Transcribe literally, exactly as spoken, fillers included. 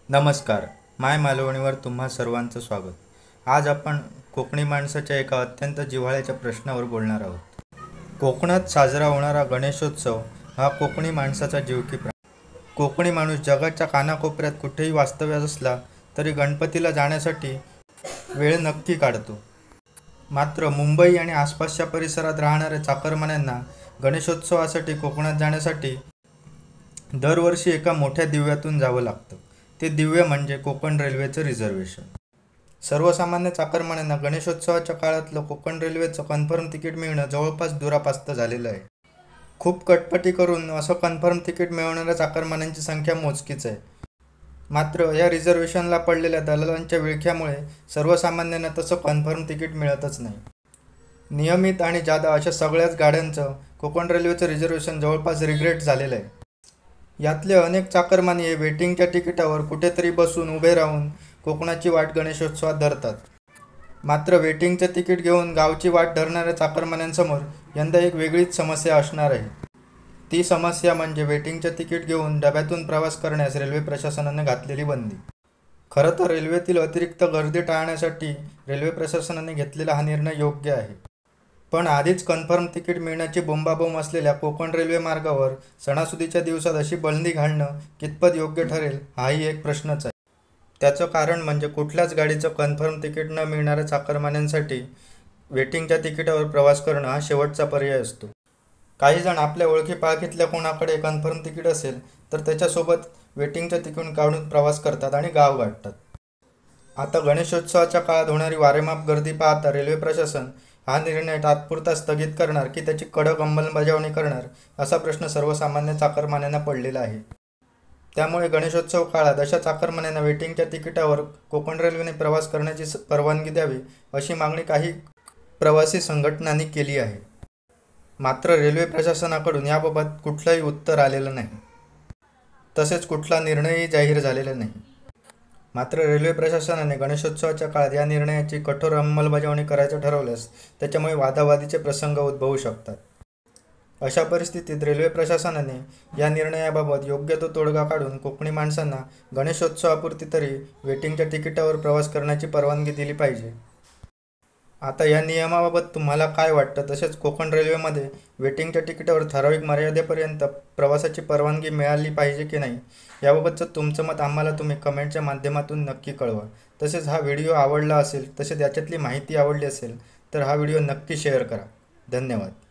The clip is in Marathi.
नमस्कार. माय मालवणीवर तुम्हा सर्वांचं स्वागत. आज आपण कोकणी माणसाच्या एका अत्यंत जिव्हाळ्याच्या प्रश्नावर बोलणार आहोत. कोकणात साजरा होणारा गणेशोत्सव हा कोकणी माणसाचा जीवकी प्राण. कोकणी माणूस जगाच्या कानाकोपऱ्यात कुठेही वास्तव्यास असला तरी गणपतीला जाण्यासाठी वेळ नक्की काढतो. मात्र मुंबई आणि आसपासच्या परिसरात राहणाऱ्या चाकरमान्यांना गणेशोत्सवासाठी कोकणात जाण्यासाठी दरवर्षी एका मोठ्या दिव्यातून जावं लागतं. ते दिव्य म्हणजे कोकण रेल्वेचं रिझर्वेशन. सर्वसामान्य चाकरमान्यांना गणेशोत्सवाच्या काळातलं कोकण रेल्वेचं कन्फर्म तिकीट मिळणं जवळपास दुरापास्त झालेलं आहे. खूप कटपटी करून असं कन्फर्म तिकीट मिळवणाऱ्या चाकरमान्यांची संख्या मोजकीच आहे. मात्र या रिझर्वेशनला पडलेल्या दलालांच्या विळख्यामुळे सर्वसामान्यांना तसं कन्फर्म तिकीट मिळतच नाही. नियमित आणि जादा अशा सगळ्याच गाड्यांचं कोकण रेल्वेचं रिझर्वेशन जवळपास रिग्रेट झालेलं आहे. यातले अनेक चाकरमानी हे वेटिंगच्या तिकिटावर कुठेतरी बसून उभे राहून कोकणाची वाट गणेशोत्सवात धरतात. मात्र वेटिंगचं तिकीट घेऊन गावची वाट धरणाऱ्या चाकरमान्यांसमोर यंदा एक वेगळीच समस्या असणार आहे. ती समस्या म्हणजे वेटिंगचं तिकीट घेऊन डब्यातून प्रवास करण्यास रेल्वे प्रशासनाने घातलेली बंदी. खरं तर रेल्वेतील अतिरिक्त गर्दी टाळण्यासाठी रेल्वे प्रशासनाने घेतलेला हा निर्णय योग्य आहे. पण आधीच कन्फर्म तिकीट मिळण्याची बोंबाबोंब असलेल्या कोकण रेल्वे मार्गावर सणासुदीच्या दिवसात अशी बंदी घालणं कितपत योग्य ठरेल हाही एक प्रश्नच आहे. त्याचं कारण म्हणजे कुठल्याच गाडीचं कन्फर्म तिकीट न मिळणाऱ्या चाकरमान्यांसाठी वेटिंगच्या तिकिटावर प्रवास करणं हा शेवटचा पर्याय असतो. काही जण आपल्या ओळखीपाळखीतल्या कोणाकडे कन्फर्म तिकीट असेल तर त्याच्यासोबत वेटिंगचं तिकीट काढून प्रवास करतात आणि गाव गाठतात. आता गणेशोत्सवाच्या काळात होणारी वारेमाप गर्दी पाहता रेल्वे प्रशासन हा निर्णय तात्पुरता स्थगित करणार की त्याची कडक अंमलबजावणी करणार असा प्रश्न सर्वसामान्य चाकरमान्यांना पडलेला आहे. त्यामुळे गणेशोत्सव काळात अशा चाकरमान्यांना वेटिंगच्या तिकिटावर कोकण रेल्वेने प्रवास करण्याची परवानगी द्यावी अशी मागणी काही प्रवासी संघटनांनी केली आहे. मात्र रेल्वे प्रशासनाकडून याबाबत कुठलंही उत्तर आलेलं नाही. तसेच कुठला निर्णयही जाहीर झालेला नाही. मात्र रेल्वे प्रशासनाने गणेशोत्सवाच्या काळात या निर्णयाची कठोर अंमलबजावणी करायचं ठरवल्यास त्याच्यामुळे वादावादीचे प्रसंग उद्भवू शकतात. अशा परिस्थितीत रेल्वे प्रशासनाने या निर्णयाबाबत योग्य तो तोडगा काढून कोकणी माणसांना गणेशोत्सवापुरती तरी वेटिंगच्या तिकिटावर प्रवास करण्याची परवानगी दिली पाहिजे. आता या नियमाबाबत तुम्हाला काय वाटतं? तसेच कोकण रेल्वेमध्ये वेटिंगच्या तिकिटावर ठराविक मर्यादेपर्यंत प्रवासाची परवानगी मिळाली पाहिजे की नाही याबाबतचं तुमचं मत आम्हाला तुम्ही कमेंटच्या माध्यमातून नक्की कळवा. तसेच हा व्हिडिओ आवडला असेल तसेच याच्यातली माहिती आवडली असेल तर हा व्हिडिओ नक्की शेअर करा. धन्यवाद.